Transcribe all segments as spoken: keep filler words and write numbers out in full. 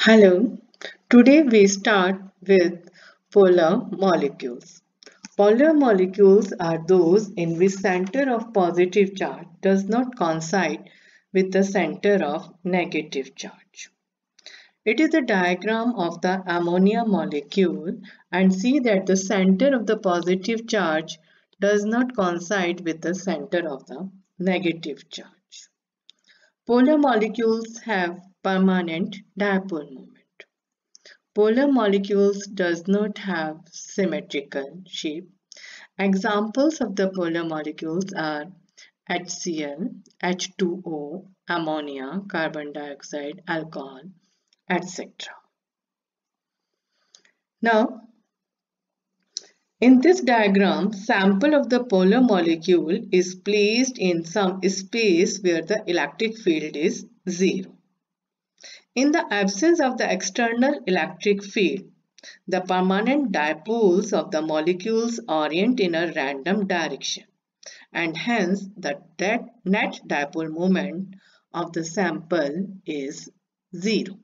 Hello, today we start with polar molecules. Polar molecules are those in which center of positive charge does not coincide with the center of negative charge. It is a diagram of the ammonia molecule and see that the center of the positive charge does not coincide with the center of the negative charge. Polar molecules have permanent dipole moment. Polar molecules does not have symmetrical shape. Examples of the polar molecules are HCl, H two O, ammonia, carbon dioxide, alcohol, et cetera. Now, in this diagram, sample of the polar molecule is placed in some space where the electric field is zero. In the absence of the external electric field, the permanent dipoles of the molecules orient in a random direction, and hence the net dipole moment of the sample is zero.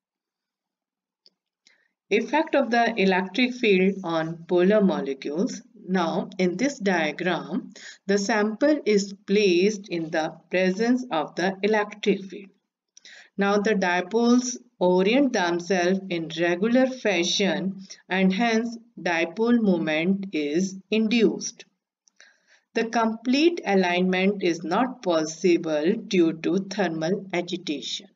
Effect of the electric field on polar molecules. Now, in this diagram, the sample is placed in the presence of the electric field. Now, the dipoles orient themselves in regular fashion and hence dipole moment is induced. The complete alignment is not possible due to thermal agitation.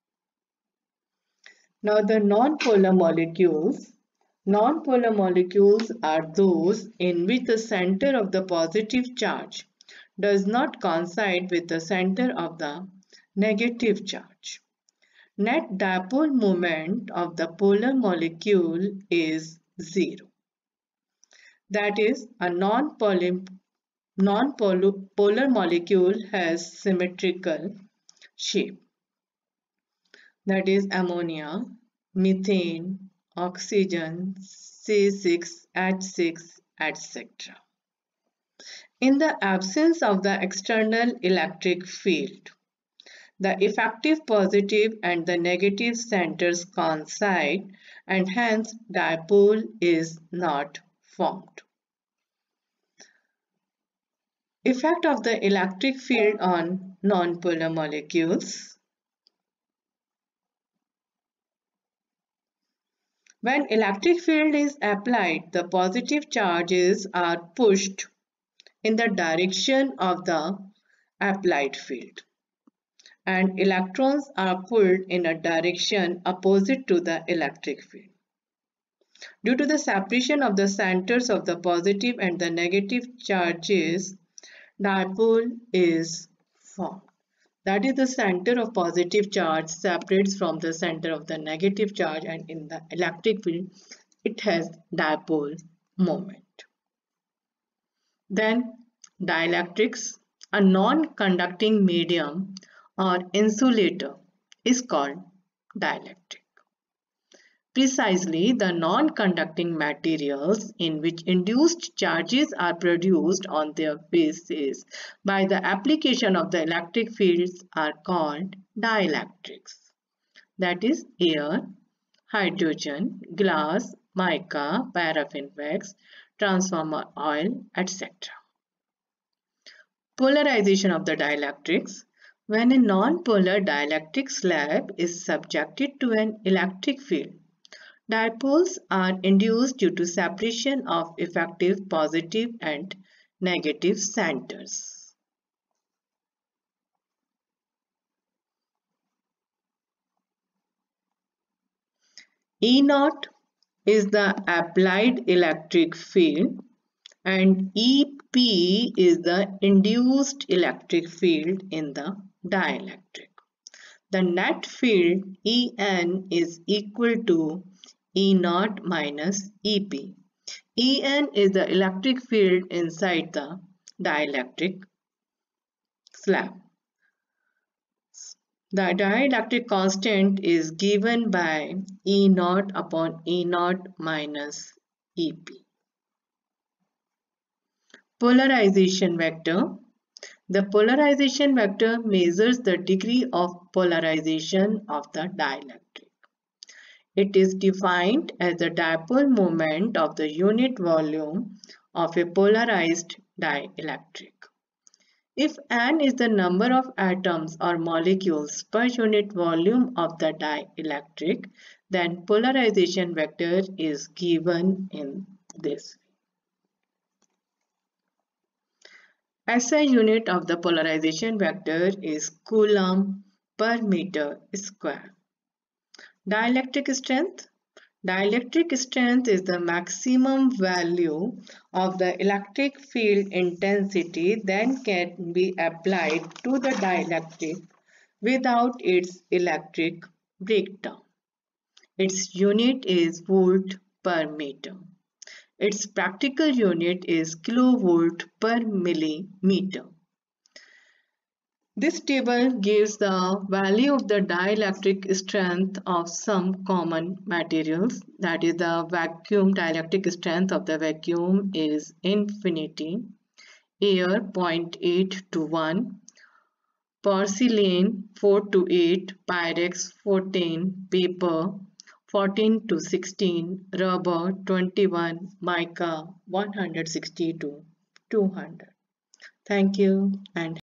Now the non-polar molecules. Non-polar molecules are those in which the center of the positive charge does not coincide with the center of the negative charge. Net dipole moment of the polar molecule is zero. That is, a non-polar non-polar molecule has symmetrical shape. That is ammonia, methane, oxygen, C six H six, et cetera. In the absence of the external electric field, the effective positive and the negative centers coincide and hence dipole is not formed. Effect of the electric field on nonpolar molecules. When electric field is applied, the positive charges are pushed in the direction of the applied field, and electrons are pulled in a direction opposite to the electric field. Due to the separation of the centers of the positive and the negative charges, dipole is formed. That is, the center of positive charge separates from the center of the negative charge, and in the electric field it has dipole moment. Then dielectrics. A non-conducting medium or insulator is called dielectric. Precisely the non-conducting materials in which induced charges are produced on their bases by the application of the electric fields are called dielectrics. That is air, hydrogen, glass, mica, paraffin wax, transformer oil, et cetera. Polarization of the dielectrics. When a non-polar dielectric slab is subjected to an electric field, dipoles are induced due to separation of effective positive and negative centers. E naught is the applied electric field and E P is the induced electric field in the dielectric. The net field E N is equal to E naught minus E P. E N is the electric field inside the dielectric slab. The dielectric constant is given by E naught upon E naught minus E P. Polarization vector. The polarization vector measures the degree of polarization of the dielectric. It is defined as the dipole moment of the unit volume of a polarized dielectric. If N is the number of atoms or molecules per unit volume of the dielectric, then polarization vector is given in this. S I unit of the polarization vector is coulomb per meter square. Dielectric strength. Dielectric strength is the maximum value of the electric field intensity that can be applied to the dielectric without its electric breakdown. Its unit is volt per meter. Its practical unit is kilovolt per millimeter. This table gives the value of the dielectric strength of some common materials. That is, the vacuum dielectric strength of the vacuum is infinity, air zero point eight to one, porcelain four to eight, pyrex fourteen, paper fourteen to sixteen, rubber twenty-one, mica one hundred sixty to two hundred. Thank you and